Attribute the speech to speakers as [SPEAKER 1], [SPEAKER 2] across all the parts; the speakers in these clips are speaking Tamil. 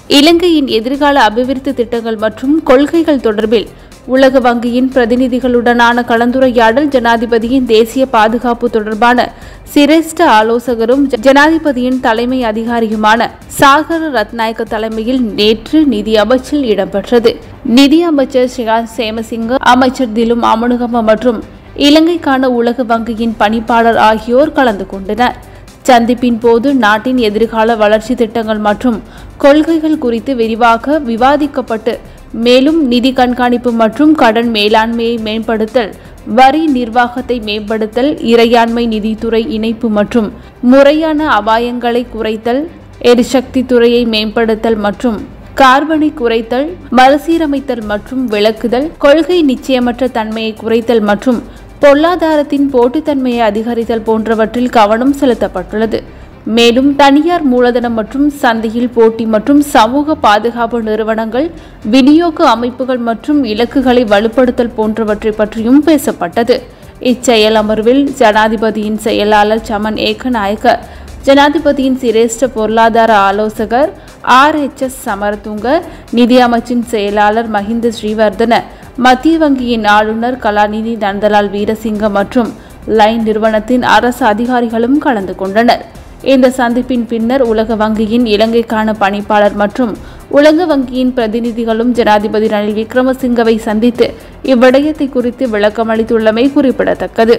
[SPEAKER 1] இலங்கையின் எதிர்கால அபிவிருத்தி திட்டங்கள் மற்றும் கொள்கைகள் தொடர்பில் உலக வங்கியின் பிரதிநிதிகளுடனான கலந்துரையாடல் ஜனாதிபதியின் தேசிய பாதுகாப்பு தொடர்பான சிரேஷ்ட ஆலோசகரும் ஜனாதிபதியின் தலைமை அதிகாரியுமான சாகர ரத்நாயக்க தலைமையில் நேற்று நிதி அமைச்சில் இடம்பெற்றது. நிதி அமைச்சர் ஸ்ரீகாந்த் சேமசிங்க, அமைச்சர் திலும் அமனுகம மற்றும் இலங்கைக்கான உலக வங்கியின் பணிப்பாளர் ஆகியோர் கலந்து கொண்டனர். சந்திப்பின் போது நாட்டின் எதிர்கால வளர்ச்சி திட்டங்கள் மற்றும் கொள்கைகள் குறித்து விரிவாக விவாதிக்கப்பட்டு மேலும் நிதி கண்காணிப்பு மற்றும் கடன் மேலாண்மையை மேம்படுத்தல், வரி நிர்வாகத்தை மேம்படுத்தல், இறையாண்மை நிதித்துறை இணைப்பு மற்றும் முறையான அபாயங்களை குறைத்தல், எரிசக்தி துறையை மேம்படுத்தல் மற்றும் கார்பனை குறைத்தல், மறுசீரமைத்தல் மற்றும் விளக்குதல், கொள்கை நிச்சயமற்ற தன்மையை குறைத்தல் மற்றும் பொருளாதாரத்தின் போட்டித்தன்மையை அதிகரித்தல் போன்றவற்றில் கவனம் செலுத்தப்பட்டுள்ளது. மேலும் தனியார் மூலதனம் மற்றும் சந்தையில் போட்டி மற்றும் சமூக பாதுகாப்பு நிறுவனங்கள், விநியோக அமைப்புகள் மற்றும் இலக்குகளை வலுப்படுத்தல் போன்றவற்றை பற்றியும் பேசப்பட்டது. இச்செயல் அமர்வில் ஜனாதிபதியின் செயலாளர் சமன் ஏகநாயக்க, ஜனாதிபதியின் சிரேஷ்ட பொருளாதார ஆலோசகர் RHS சமரதுங்க, நிதி அமைச்சின் செயலாளர் மஹிந்த ஸ்ரீவர்தன, மத்திய வங்கியின் ஆளுநர் கலாநிதி நந்தலால் வீரசிங்க மற்றும் லைன் நிறுவனத்தின் அரசு அதிகாரிகளும் கலந்து கொண்டனர். இந்த சந்திப்பின் பின்னர் உலக வங்கியின் இலங்கைக்கான பணிப்பாளர் மற்றும் உலக வங்கியின் பிரதிநிதிகளும் ஜனாதிபதி ரணில் விக்ரமசிங்கவை சந்தித்து இவ்விடயத்தை குறித்து விளக்கமளித்துள்ளமை குறிப்பிடத்தக்கது.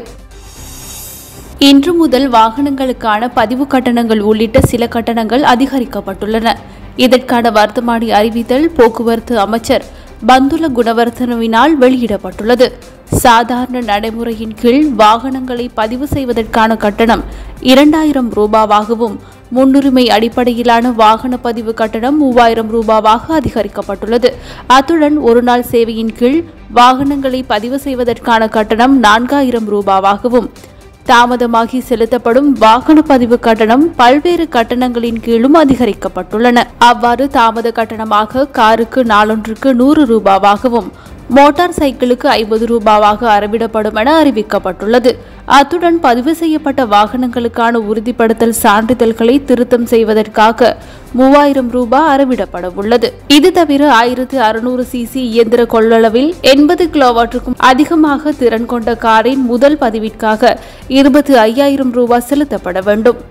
[SPEAKER 1] இன்று முதல் வாகனங்களுக்கான பதிவு கட்டணங்கள் உள்ளிட்ட சில கட்டணங்கள் அதிகரிக்கப்பட்டுள்ளன. இதற்கான வர்த்தமானி அறிவித்தல் போக்குவரத்து அமைச்சர் பந்துல குணவர்தனவினால் வெளியிடப்பட்டுள்ளது. சாதாரண நடைமுறையின் கீழ் வாகனங்களை பதிவு செய்வதற்கான கட்டணம் 2000 ரூபாவாகவும், முன்னுரிமை அடிப்படையிலான வாகன பதிவு கட்டணம் 3000 ரூபாவாக அதிகரிக்கப்பட்டுள்ளது. அத்துடன் ஒருநாள் சேவையின் கீழ் வாகனங்களை பதிவு செய்வதற்கான கட்டணம் 4000 ரூபாவாகவும், தாமதமாகி செலுத்தப்படும் வாகன பதிவு கட்டணம் பல்வேறு கட்டணங்களின் கீழும் அதிகரிக்கப்பட்டுள்ளன. அவ்வாறு தாமத கட்டணமாக காருக்கு நாளொன்றுக்கு 100 ரூபாவாகவும், மோட்டார் சைக்கிளுக்கு 50 ரூபாவாக அறவிடப்படும் என அறிவிக்கப்பட்டுள்ளது. அத்துடன் பதிவு செய்யப்பட்ட வாகனங்களுக்கான உறுதிப்படுத்தல் சான்றிதழ்களை திருத்தம் செய்வதற்காக 3000 ரூபாய் அறவிடப்பட உள்ளது. இது தவிர 1600 சிசி இயந்திர கொள்ளளவில் 80 கிலோவாட்டுக்கும் அதிகமாக திறன் கொண்ட காரின் முதல் பதிவிற்காக 25,000 ரூபாய் செலுத்தப்பட வேண்டும்.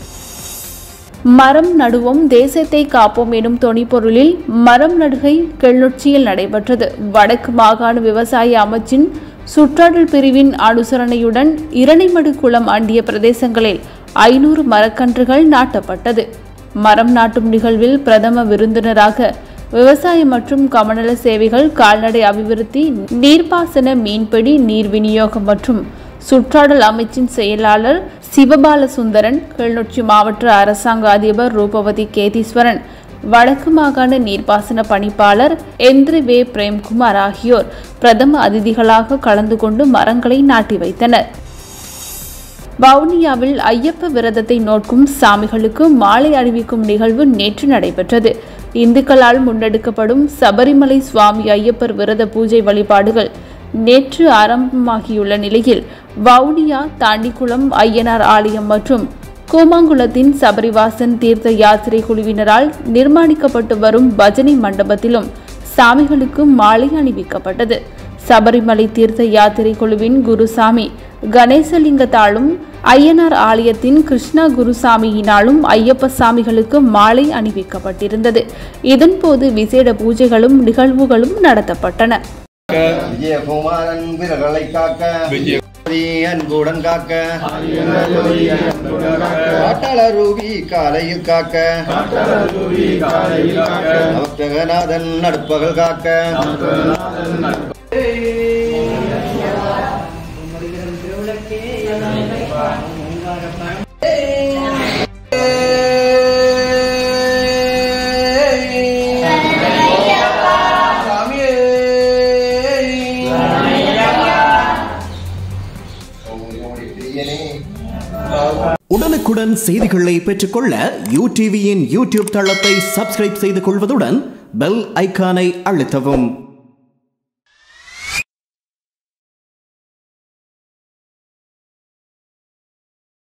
[SPEAKER 1] மரம் நடுவோம் தேசத்தை காப்போம் எனும் தொனிப்பொருளில் மரம் நடுகை கிளிநொச்சியில் நடைபெற்றது. வடக்கு மாகாண விவசாய அமைச்சின் சுற்றாடல் பிரிவின் அனுசரணையுடன் இரணைமடு குளம் அண்டிய பிரதேசங்களில் 500 மரக்கன்றுகள் நாட்டப்பட்டது. மரம் நாட்டும் நிகழ்வில் பிரதம விருந்தினராக விவசாய மற்றும் கமநல சேவைகள், கால்நடை அபிவிருத்தி, நீர்ப்பாசன, மீன்பிடி, நீர் விநியோகம் மற்றும் சுற்றாடல் அமைச்சின் செயலாளர் சிவபாலசுந்தரன், கிளிநொச்சி மாவட்ட அரசாங்க அதிபர் ரூபவதி கேதீஸ்வரன், வடக்கு மாகாண நீர்ப்பாசன பணிப்பாளர் எந்திரி பிரேம்குமார் ஆகியோர் பிரதம அதிதிகளாக கலந்து கொண்டு மரங்களை நாட்டி வைத்தனர். வவுனியாவில் ஐயப்ப விரதத்தை நோக்கும் சாமிகளுக்கு மாலை அணிவிக்கும் நிகழ்வு நேற்று நடைபெற்றது. இந்துக்களால் முன்னெடுக்கப்படும் சபரிமலை சுவாமி ஐயப்பர் விரத பூஜை வழிபாடுகள் நேற்று ஆரம்பமாகியுள்ள நிலையில் வவுனியா தாண்டிக்குளம் ஐயனார் ஆலயம் மற்றும் கூமாங்குளத்தின் சபரிவாசன் தீர்த்த யாத்திரை குழுவினரால் நிர்மாணிக்கப்பட்டு வரும் பஜனை மண்டபத்திலும் சாமிகளுக்கு மாலை அணிவிக்கப்பட்டது. சபரிமலை தீர்த்த யாத்திரை குழுவின் குருசாமி கணேசலிங்கத்தாலும் ஐயனார் ஆலயத்தின் கிருஷ்ணா குருசாமியினாலும் ஐயப்ப சாமிகளுக்கு மாலை அணிவிக்கப்பட்டிருந்தது. இதன்போது விசேட பூஜைகளும் நிகழ்வுகளும் நடத்தப்பட்டன.
[SPEAKER 2] விஜயகுமாரன் விரலை காக்க, அன்புடன் காக்க, காட்டளரூவி காலையில் காக்க, நவக்கிரகநாதன் நடுப்பகல் காக்க,
[SPEAKER 3] உடனுக்குடன் செய்திகளை பெற்றுக்கொள்ள UTVயின் யூடியூப் தளத்தை சப்ஸ்கிரைப் செய்து கொள்வதுடன் பெல் ஐகானை அழுத்தவும்.